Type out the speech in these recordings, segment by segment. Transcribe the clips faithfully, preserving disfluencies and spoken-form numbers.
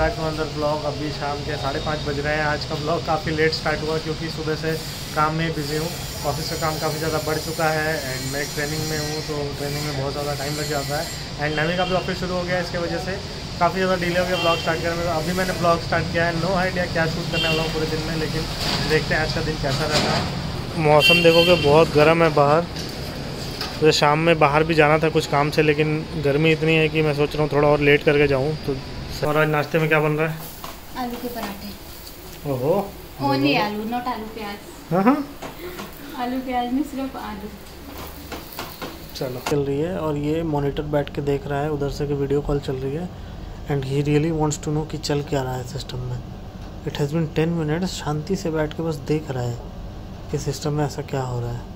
Back to another blog. अभी शाम के साढ़े पाँच बज रहे हैं। आज का ब्लॉग काफ़ी लेट स्टार्ट हुआ क्योंकि सुबह से काम में बिज़ी हूँ। ऑफिस का काम काफ़ी ज़्यादा बढ़ चुका है एंड मैं ट्रेनिंग में हूँ, तो ट्रेनिंग में बहुत ज़्यादा टाइम लग जाता है एंड नवी का भी ऑफिस शुरू हो गया, इसकी वजह से काफ़ी ज़्यादा डिले हो गया ब्लॉग स्टार्ट करने में। अभी मैंने ब्लॉग स्टार्ट किया है, नो आइडिया क्या शूट करने वाला हूँ पूरे दिन में, लेकिन देखते हैं आज का दिन कैसा रहता है। मौसम देखोगे बहुत गर्म है बाहर, तो शाम में बाहर भी जाना था कुछ काम से, लेकिन गर्मी इतनी है कि मैं सोच रहा हूँ थोड़ा और लेट करके जाऊँ। तो और आज नाश्ते में क्या बन रहा है? आलू के पराठे। ओहो, ओनली आलू, नॉट आलू प्याज। हाँ हाँ, आलू प्याज में सिर्फ आलू। चलो चल रही है और ये मॉनिटर बैठ के देख रहा है, उधर से कि वीडियो कॉल चल रही है and he really wants to know कि चल क्या रहा है सिस्टम में। It has been ten minutes, शांति से बैठ के बस देख रहा है कि सिस्टम में ऐसा क्या हो रहा है।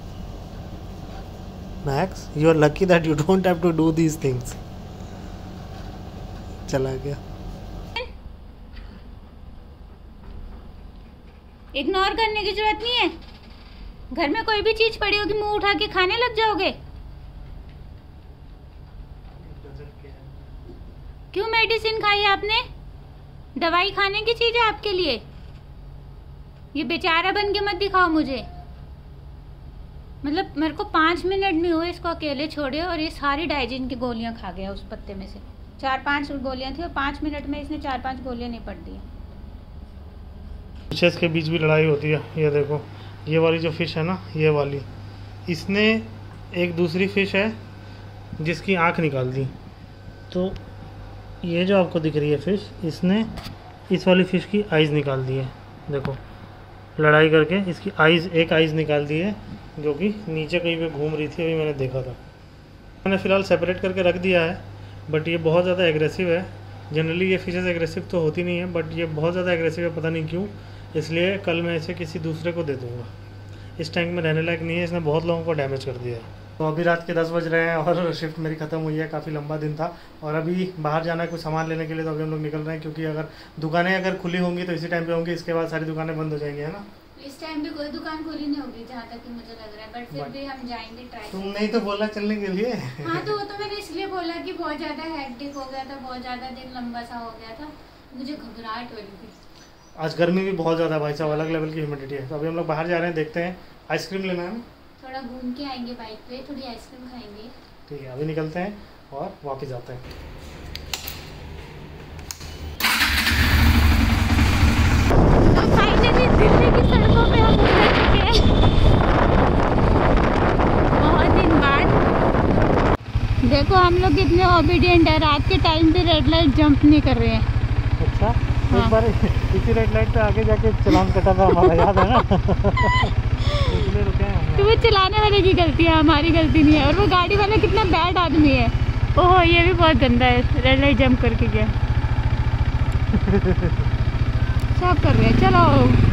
Max, you are lucky that you don't have to do these things. चला गया। इग्नोर करने की जरूरत नहीं है। घर में कोई भी चीज पड़ी होगी, मुंह उठा के खाने लग जाओगे। क्यों मेडिसिन खाई आपने? दवाई खाने की चीज है आपके लिए। ये बेचारा बन के मत दिखाओ मुझे। मतलब मेरे को पाँच मिनट नहीं हुए इसको अकेले छोड़े और ये सारी डाइजिन की गोलियां खा गया उस पत्ते में से। चार पांच गोलियां थी और पाँच मिनट में इसने चार पांच गोलियां निपट दी। फिशेस के बीच भी लड़ाई होती है। ये देखो, ये वाली जो फिश है ना, ये वाली, इसने एक दूसरी फिश है जिसकी आँख निकाल दी। तो ये जो आपको दिख रही है फिश, इसने इस वाली फ़िश की आइज़ निकाल दी है। देखो, लड़ाई करके इसकी आइज़, एक आइज़ निकाल दी है जो कि नीचे कहीं पे घूम रही थी, अभी मैंने देखा था। मैंने फ़िलहाल सेपरेट करके रख दिया है, बट ये बहुत ज़्यादा एग्रेसिव है। जनरली ये फिशेस एग्रेसिव तो होती नहीं है, बट ये बहुत ज़्यादा एग्रेसिव है, पता नहीं क्यों। इसलिए कल मैं इसे किसी दूसरे को दे दूँगा। इस टैंक में रहने लायक नहीं है, इसने बहुत लोगों को डैमेज कर दिया है। तो अभी रात के दस बज रहे हैं और शिफ्ट मेरी ख़त्म हुई है। काफ़ी लंबा दिन था और अभी बाहर जाना है कुछ सामान लेने के लिए, तो अभी हम लोग निकल रहे हैं क्योंकि अगर दुकानें अगर खुली होंगी तो इसी टाइम पे होंगी, इसके बाद सारी दुकानें बंद हो जाएंगी, है ना? इस टाइम पे कोई दुकान खुली नहीं होगी जहाँ तक कि मुझे लग रहा है, बट फिर भी हम जाएंगे ट्राई। तुम नहीं तो बोला चलने के लिए। हाँ, तो वो तो मैंने इसलिए बोला कि बहुत ज़्यादा हेक्टिक हो गया था, बहुत ज़्यादा दिन लंबा सा हो गया था, मुझे घबराहट हो रही थी। आज गर्मी भी बहुत ज़्यादा भाई साहब, अलग लेवल की ह्यूमिडिटी है। तो अभी हम लोग बाहर जा रहे हैं, देखते हैं। आइसक्रीम लेना है, थोड़ा घूम के आएंगे बाइक पे, थोड़ी आइसक्रीम खाएंगे। ठीक है, अभी निकलते हैं और वापस आते हैं। तो फाइनली दिल्ली की सड़कों पे हम उतर चुके हैं बहुत दिन बाद। देखो हम लोग कितने ओबीडियंट है, रात के टाइम पे रेड लाइट जंप नहीं कर रहे हैं। अच्छा, हाँ। एक बार इसी रेड लाइट पे आगे जाके चालान कटा था हमारा, याद है ना? इसलिए रुके हैं। तो वो चलाने वाले की गलती है, हमारी गलती नहीं है। और वो गाड़ी वाला कितना बैड आदमी है। ओहो, ये भी बहुत गंदा है, रेड लाइट जंप करके गया। क्या कर रहे हैं? चलो,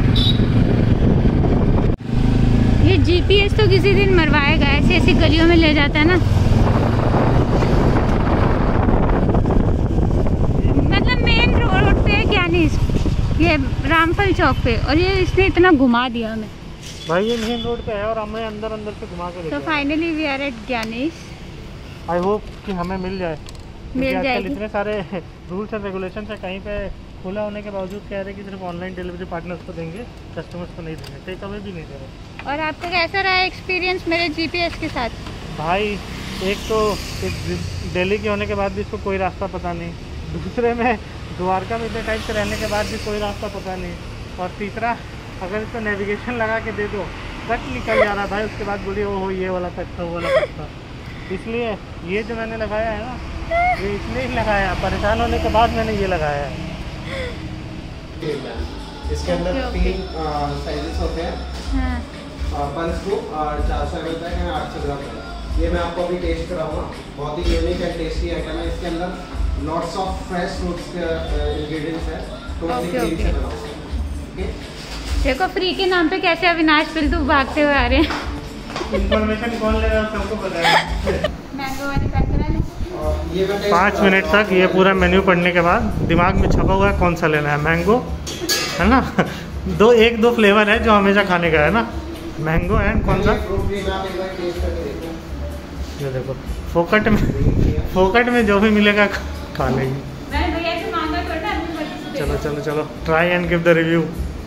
ये जीपीएस तो किसी दिन मरवाएगा, ऐसी ऐसी गलियों में ले जाता है ना। मतलब मेन रोड पे ज्ञानीश, ये रामफल चौक पे, और ये इसने इतना घुमा दिया हमें। भाई ये मेन रोड पे है और हमें अंदर अंदर से घुमा के तो finally we are at Gyanish. I hope कि हमें मिल जाए, मिल जाएगी। इतने सारे रूल्स एंड रेगुलेशन है, कहीं पे खुला होने के बावजूद कह रहे हैं कि सिर्फ ऑनलाइन डिलीवरी पार्टनर्स को देंगे, कस्टमर्स को नहीं देंगे, कहीं कभी भी नहीं दे रहे। और आपका कैसा रहा एक्सपीरियंस मेरे जीपीएस के साथ? भाई एक तो एक दिल्ली के होने के बाद भी इसको कोई रास्ता पता नहीं, दूसरे में द्वारका में इतने टाइम से रहने के बाद भी कोई रास्ता पता नहीं, और तीसरा अगर इसको नेविगेशन लगा के दे दो, कट निकल जा रहा भाई। उसके बाद बोलिए ओहो ये वाला कट था, वो वाला कट था। इसलिए ये जो मैंने लगाया है ना, ये इसलिए ही लगाया, परेशान होने के बाद मैंने ये लगाया है। इसके अंदर तीन साइजेस होते हैं, हाँ। वन स्कूप और चार सौ एम एल तक है, आठ सौ ग्राम तक। ये मैं आपको अभी टेस्ट कराऊंगा, बहुत ही यूनिक एंड टेस्टी आइटम है। इसके अंदर लॉट्स ऑफ फ्रेश फ्रूट्स के इंग्रेडिएंट्स है, तो मैं क्रीम से बनाऊंगा। देखो फ्री के नाम पे कैसे अविनाश बिल्दु भागते हुए आ रहे हैं। इन्फॉर्मेशन कौन ले रहा है सबको पता है। मैंगो वाली पैक करा ले। पाँच मिनट तक ये पूरा मेन्यू पढ़ने के बाद दिमाग में छपा हुआ है कौन सा लेना है। मैंगो है ना, दो एक दो फ्लेवर है जो हमेशा खाने का है ना, मैंगो एंड कौन सा, ये देखो फोकट में, फोकट में जो भी मिलेगा खा लेंगे। मैंने भैया से मांगा तो था, चलो चलो चलो try and give the review.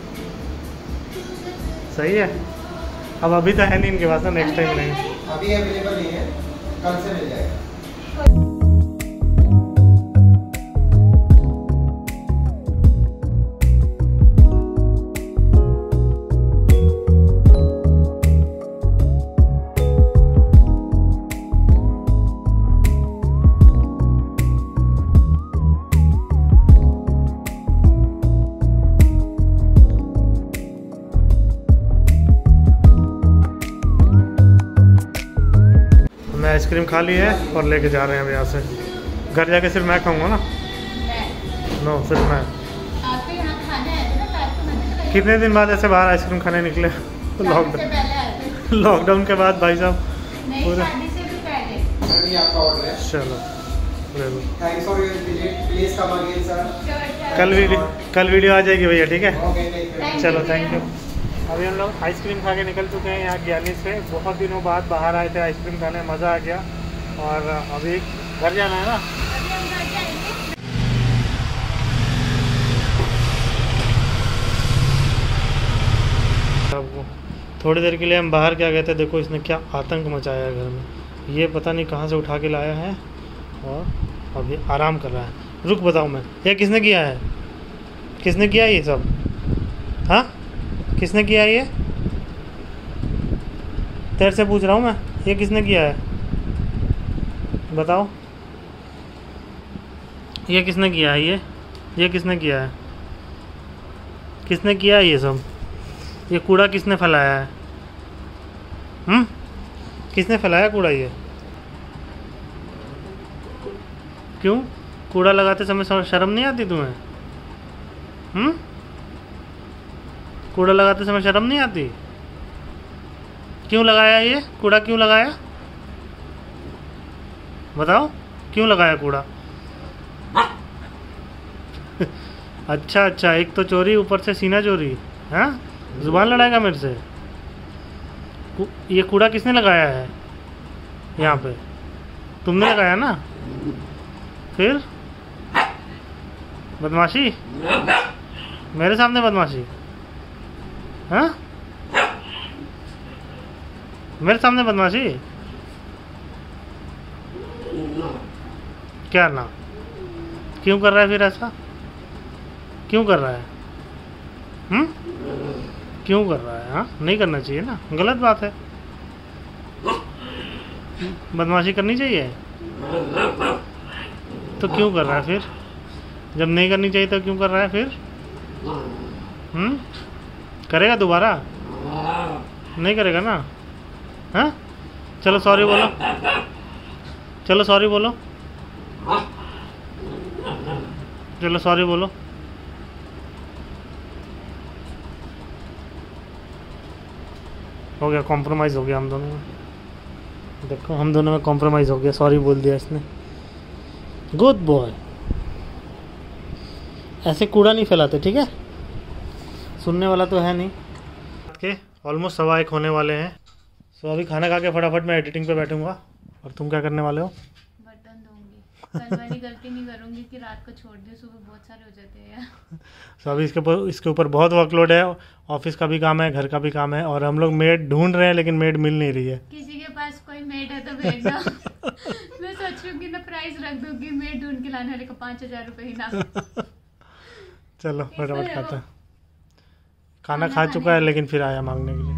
सही है। अब अभी तो है नहीं इनके पास ना, नेक्स्ट टाइम नहीं। अभी अवेलेबल नहीं है, कल से मिल जाएगा। आइसक्रीम खा ली है और लेके जा रहे हैं अब यहाँ से। घर जाके सिर्फ मैं खाऊंगा ना? नो सिर्फ मैं। आपको यहाँ खाना है ना, तो आपको मैंने कितने दिन बाद ऐसे बाहर आइसक्रीम खाने निकले? लॉकडाउन लॉकडाउन के बाद भाई साहब पूरे। शादी से भी पहले। अभी आपका ऑर्डर है। चलो ले लो। Thanks for your visit, please come again sir. कल वीडियो कल वीडियो आ जाएगी भैया, ठीक है? Okay take care. चलो थैंक यू। अभी हम लोग आइसक्रीम खा के निकल चुके हैं यहाँ ज्ञानी से। बहुत दिनों बाद बाहर आए थे आइसक्रीम खाने, मज़ा आ गया। और अभी घर जाना है ना? अभी हम घर जाएंगे। आपको थोड़ी देर के लिए हम बाहर क्या गए थे, देखो इसने क्या आतंक मचाया है घर में। ये पता नहीं कहाँ से उठा के लाया है और अभी आराम कर रहा है। रुक बताऊँ मैं, ये किसने किया है? किसने किया ये सब? हाँ किसने किया ये? तेरे से पूछ रहा हूँ मैं, ये किसने किया है बताओ? ये किसने किया है? ये ये किसने किया है? किसने किया है ये सब? ये कूड़ा किसने फैलाया है? हम्म किसने फैलाया कूड़ा ये? क्यों कूड़ा लगाते समय शर्म नहीं आती तुम्हें? हम्म कूड़ा लगाते समय शर्म नहीं आती? क्यों लगाया ये कूड़ा? क्यों लगाया बताओ? क्यों लगाया कूड़ा? अच्छा अच्छा, एक तो चोरी, ऊपर से सीना चोरी। हाँ जुबान लड़ाएगा मेरे से? ये कूड़ा किसने लगाया है यहाँ पे? तुमने लगाया ना? फिर बदमाशी मेरे सामने, बदमाशी हाँ मेरे सामने बदमाशी? क्या ना? क्यों कर रहा है फिर ऐसा? क्यों कर रहा है? हम्म क्यों कर रहा है? हाँ नहीं करना चाहिए ना, गलत बात है। बदमाशी करनी चाहिए तो क्यों कर रहा है फिर? जब नहीं करनी चाहिए तो क्यों कर रहा है फिर? हम्म करेगा दोबारा? नहीं करेगा ना? हाँ चलो सॉरी बोलो, चलो सॉरी बोलो, चलो सॉरी बोलो। हो गया, कॉम्प्रोमाइज़ हो गया हम दोनों में। देखो हम दोनों में कॉम्प्रोमाइज़ हो गया, सॉरी बोल दिया इसने। Good boy. ऐसे कूड़ा नहीं फैलाते, ठीक है? सुनने वाला तो है नहीं। के ऑलमोस्ट सवा एक होने वाले हैं। सो अभी खाना खा के फटाफट मैं एडिटिंग पे बैठूंगा। और तुम क्या करने वाले हो? बर्तन धोऊंगी। कल वाली गलती नहीं करूंगी कि रात को छोड़ दे, सुबह बहुत सारे हो जाते हैं यार। सो अभी इसके ऊपर इसके ऊपर बहुत वर्कलोड है। ऑफिस का भी काम है, घर का भी काम है, और हम लोग मेड ढूंढ रहे हैं लेकिन मेड मिल नहीं रही है। किसी के पास कोई मेड है तो भेजना। मैं सोच रही हूँ कि ना प्राइस रख दूंगी, मेड ढूंढ के लाने वाले को पाँच हजार रुपये ही ना। चलो फटाफट खाता है। खाना खा चुका है लेकिन फिर आया मांगने के लिए।